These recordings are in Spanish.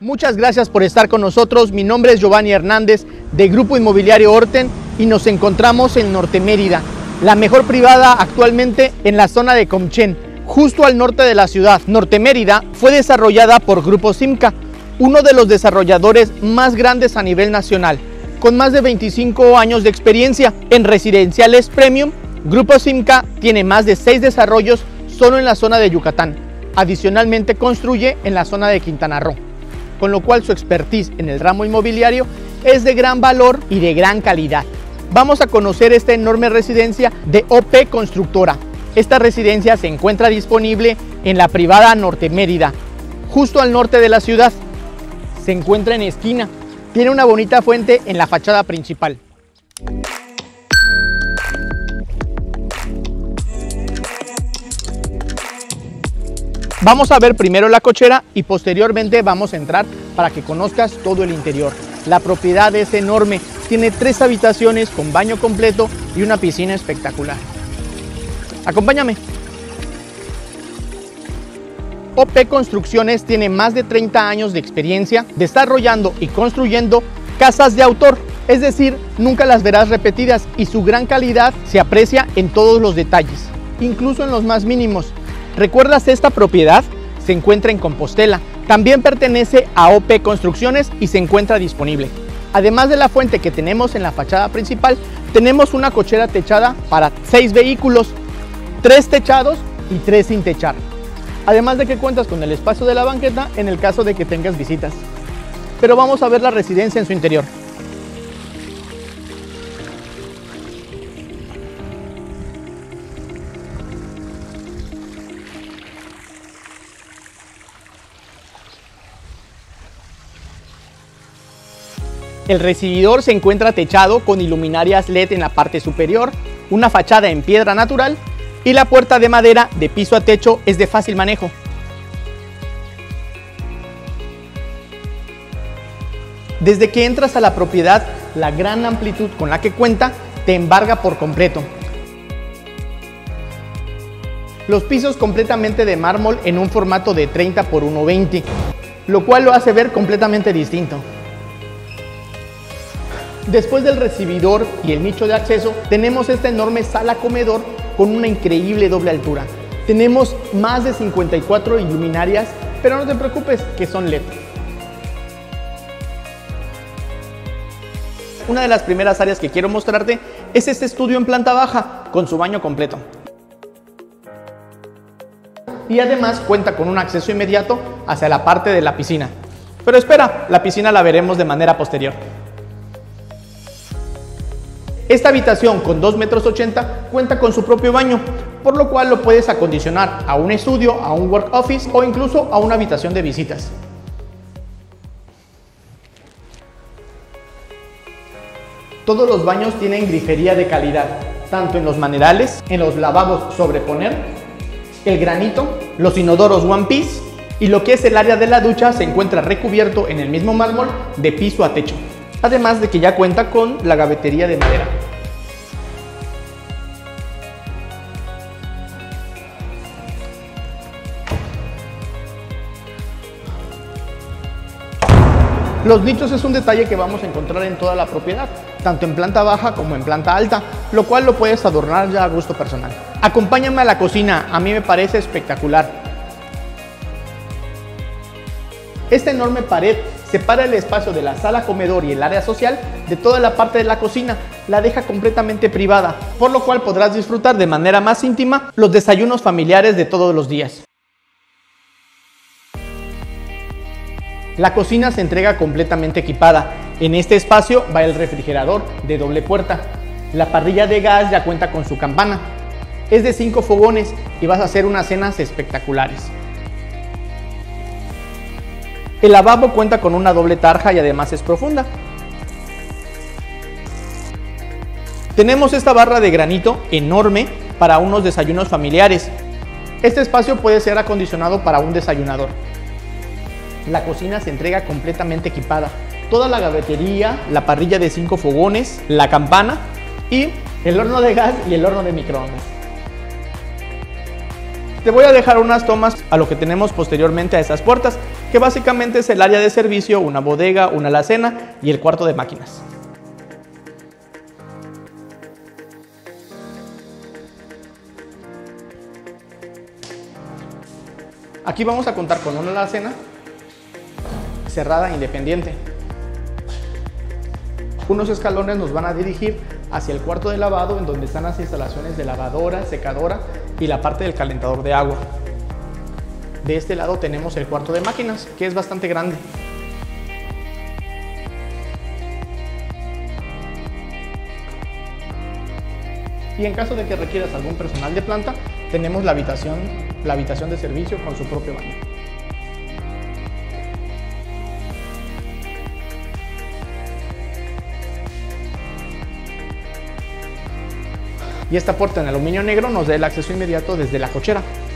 Muchas gracias por estar con nosotros. Mi nombre es Giovanni Hernández de Grupo Inmobiliario Orten y nos encontramos en Norte Mérida, la mejor privada actualmente en la zona de Comchen, justo al norte de la ciudad. Norte Mérida fue desarrollada por Grupo Simca, uno de los desarrolladores más grandes a nivel nacional, con más de 25 años de experiencia en residenciales premium. Grupo Simca tiene más de 6 desarrollos solo en la zona de Yucatán. Adicionalmente construye en la zona de Quintana Roo, con lo cual su expertise en el ramo inmobiliario es de gran valor y de gran calidad. Vamos a conocer esta enorme residencia de OP Constructora. Esta residencia se encuentra disponible en la privada Norte Mérida, justo al norte de la ciudad. Se encuentra en esquina, tiene una bonita fuente en la fachada principal. Vamos a ver primero la cochera y posteriormente vamos a entrar para que conozcas todo el interior. La propiedad es enorme, tiene 3 habitaciones con baño completo y una piscina espectacular. Acompáñame. OP Construcciones tiene más de 30 años de experiencia desarrollando y construyendo casas de autor, es decir, nunca las verás repetidas y su gran calidad se aprecia en todos los detalles, incluso en los más mínimos. ¿Recuerdas esta propiedad? Se encuentra en Compostela, también pertenece a OP Construcciones y se encuentra disponible. Además de la fuente que tenemos en la fachada principal, tenemos una cochera techada para 6 vehículos, 3 techados y 3 sin techar. Además de que cuentas con el espacio de la banqueta en el caso de que tengas visitas. Pero vamos a ver la residencia en su interior. El recibidor se encuentra techado con iluminarias LED en la parte superior, una fachada en piedra natural y la puerta de madera de piso a techo es de fácil manejo. Desde que entras a la propiedad, la gran amplitud con la que cuenta te embarga por completo. Los pisos completamente de mármol en un formato de 30 por 1.20, lo cual lo hace ver completamente distinto. Después del recibidor y el nicho de acceso, tenemos esta enorme sala comedor con una increíble doble altura. Tenemos más de 54 iluminarias, pero no te preocupes que son LED. Una de las primeras áreas que quiero mostrarte es este estudio en planta baja con su baño completo. Y además cuenta con un acceso inmediato hacia la parte de la piscina. Pero espera, la piscina la veremos de manera posterior. Esta habitación con 2,80 metros cuenta con su propio baño, por lo cual lo puedes acondicionar a un estudio, a un work office o incluso a una habitación de visitas. Todos los baños tienen grifería de calidad, tanto en los manerales, en los lavabos sobre poner, el granito, los inodoros one piece y lo que es el área de la ducha se encuentra recubierto en el mismo mármol de piso a techo. Además de que ya cuenta con la gavetería de madera. Los nichos es un detalle que vamos a encontrar en toda la propiedad, tanto en planta baja como en planta alta, lo cual lo puedes adornar ya a gusto personal. Acompáñame a la cocina, a mí me parece espectacular. Esta enorme pared separa el espacio de la sala comedor y el área social de toda la parte de la cocina, la deja completamente privada, por lo cual podrás disfrutar de manera más íntima los desayunos familiares de todos los días. La cocina se entrega completamente equipada. En este espacio va el refrigerador de doble puerta. La parrilla de gas ya cuenta con su campana. Es de 5 fogones y vas a hacer unas cenas espectaculares. El lavabo cuenta con una doble tarja y además es profunda. Tenemos esta barra de granito enorme para unos desayunos familiares. Este espacio puede ser acondicionado para un desayunador. La cocina se entrega completamente equipada. Toda la gavetería, la parrilla de 5 fogones, la campana y el horno de gas y el horno de microondas. Te voy a dejar unas tomas a lo que tenemos posteriormente a esas puertas. que básicamente es el área de servicio, una bodega, una alacena y el cuarto de máquinas. Aquí vamos a contar con una alacena cerrada independiente. Unos escalones nos van a dirigir hacia el cuarto de lavado, en donde están las instalaciones de lavadora, secadora y la parte del calentador de agua. De este lado tenemos el cuarto de máquinas, que es bastante grande. Y en caso de que requieras algún personal de planta, tenemos la habitación de servicio con su propio baño. Y esta puerta en aluminio negro nos da el acceso inmediato desde la cochera.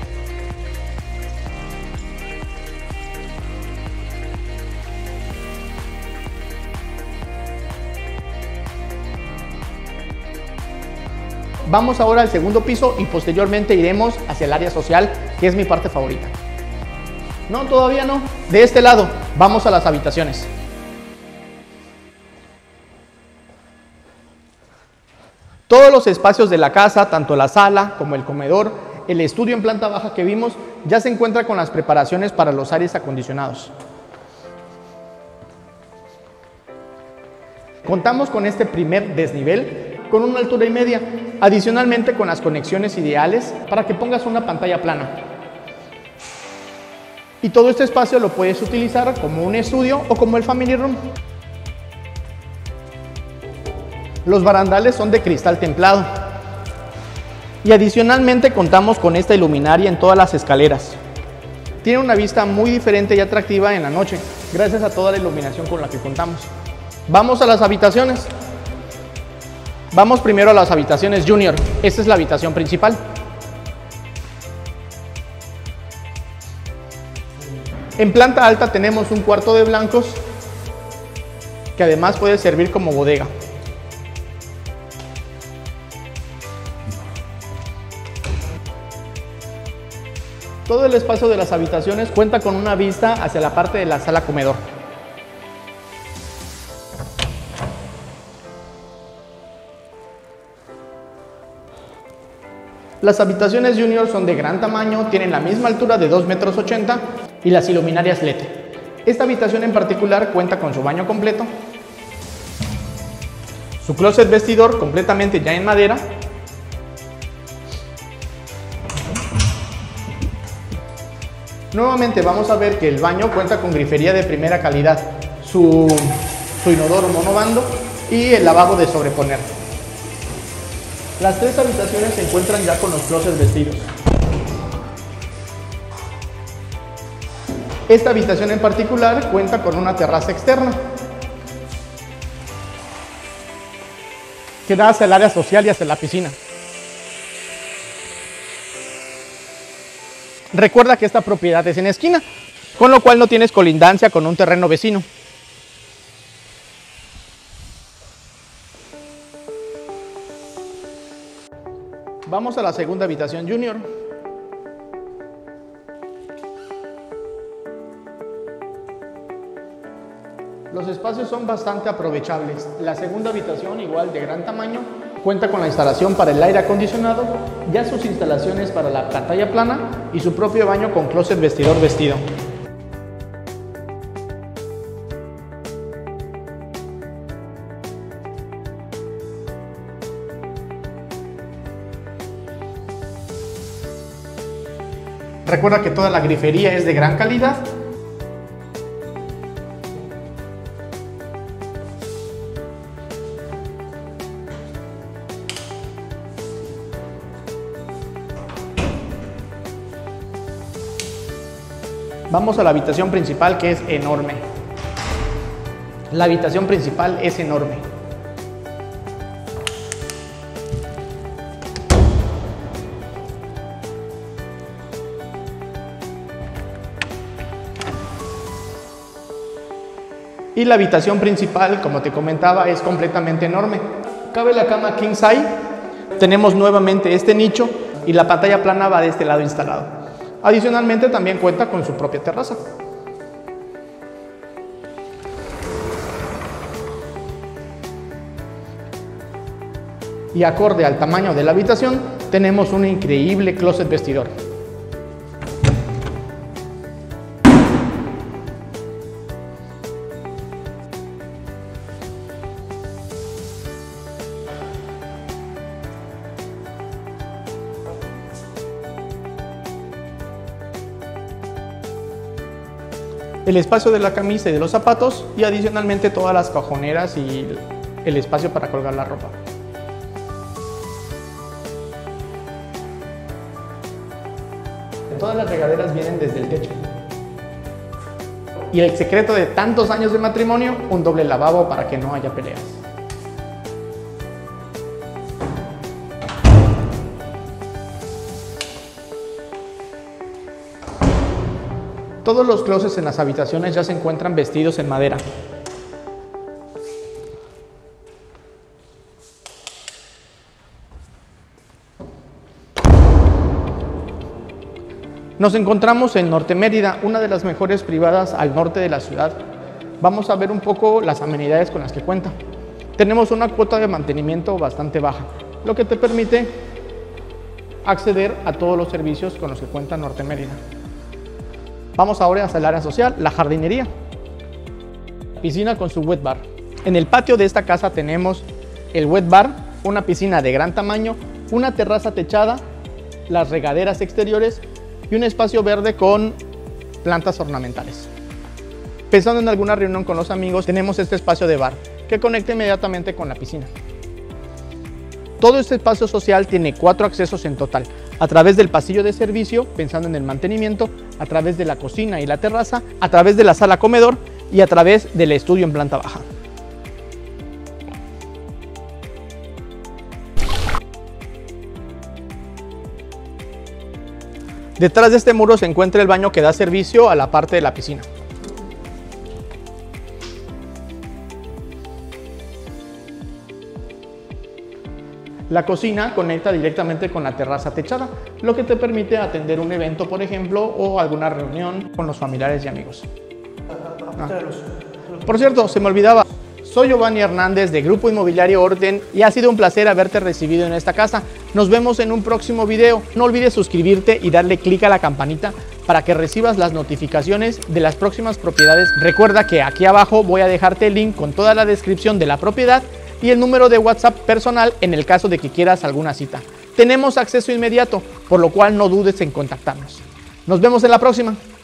Vamos ahora al segundo piso y posteriormente iremos hacia el área social, que es mi parte favorita. No, todavía no. De este lado, vamos a las habitaciones. Todos los espacios de la casa, tanto la sala como el comedor, el estudio en planta baja que vimos, ya se encuentra con las preparaciones para los aires acondicionados. Contamos con este primer desnivel con una altura y media, adicionalmente con las conexiones ideales para que pongas una pantalla plana. Y todo este espacio lo puedes utilizar como un estudio o como el family room. Los barandales son de cristal templado. Y adicionalmente contamos con esta iluminaria en todas las escaleras. Tiene una vista muy diferente y atractiva en la noche, gracias a toda la iluminación con la que contamos. Vamos a las habitaciones. Vamos primero a las habitaciones Junior. Esta es la habitación principal. En planta alta tenemos un cuarto de blancos que además puede servir como bodega. Todo el espacio de las habitaciones cuenta con una vista hacia la parte de la sala comedor. Las habitaciones Junior son de gran tamaño, tienen la misma altura de 2,80 metros y las iluminarias LED. Esta habitación en particular cuenta con su baño completo, su closet vestidor completamente ya en madera, nuevamente vamos a ver que el baño cuenta con grifería de primera calidad, su inodoro monobando y el lavabo de sobreponer. Las tres habitaciones se encuentran ya con los closets vestidos. Esta habitación en particular cuenta con una terraza externa que da hacia el área social y hacia la piscina. Recuerda que esta propiedad es en esquina, con lo cual no tienes colindancia con un terreno vecino. Vamos a la segunda habitación Junior. Los espacios son bastante aprovechables. La segunda habitación, igual de gran tamaño, cuenta con la instalación para el aire acondicionado, ya sus instalaciones para la pantalla plana y su propio baño con closet vestidor vestido. Recuerda que toda la grifería es de gran calidad. Vamos a la habitación principal, que es enorme. La habitación principal es enorme. Y la habitación principal, como te comentaba, es completamente enorme. Cabe la cama King Size. Tenemos nuevamente este nicho y la pantalla plana va de este lado instalado. Adicionalmente también cuenta con su propia terraza. Y acorde al tamaño de la habitación, tenemos un increíble closet vestidor. El espacio de la camisa y de los zapatos, y adicionalmente todas las cajoneras y el espacio para colgar la ropa. Todas las regaderas vienen desde el techo. Y el secreto de tantos años de matrimonio, un doble lavabo para que no haya peleas. Todos los closets en las habitaciones ya se encuentran vestidos en madera. Nos encontramos en Norte Mérida, una de las mejores privadas al norte de la ciudad. Vamos a ver un poco las amenidades con las que cuenta. Tenemos una cuota de mantenimiento bastante baja, lo que te permite acceder a todos los servicios con los que cuenta Norte Mérida. Vamos ahora hacia el área social, la jardinería. Piscina con su wet bar. En el patio de esta casa tenemos el wet bar, una piscina de gran tamaño, una terraza techada, las regaderas exteriores y un espacio verde con plantas ornamentales. Pensando en alguna reunión con los amigos, tenemos este espacio de bar que conecta inmediatamente con la piscina. Todo este espacio social tiene 4 accesos en total, a través del pasillo de servicio, pensando en el mantenimiento, a través de la cocina y la terraza, a través de la sala comedor y a través del estudio en planta baja. Detrás de este muro se encuentra el baño que da servicio a la parte de la piscina. La cocina conecta directamente con la terraza techada, lo que te permite atender un evento, por ejemplo, o alguna reunión con los familiares y amigos. Por cierto, se me olvidaba, soy Giovanni Hernández de Grupo Inmobiliario Orten y ha sido un placer haberte recibido en esta casa. Nos vemos en un próximo video. No olvides suscribirte y darle clic a la campanita para que recibas las notificaciones de las próximas propiedades. Recuerda que aquí abajo voy a dejarte el link con toda la descripción de la propiedad y el número de WhatsApp personal en el caso de que quieras alguna cita. Tenemos acceso inmediato, por lo cual no dudes en contactarnos. Nos vemos en la próxima.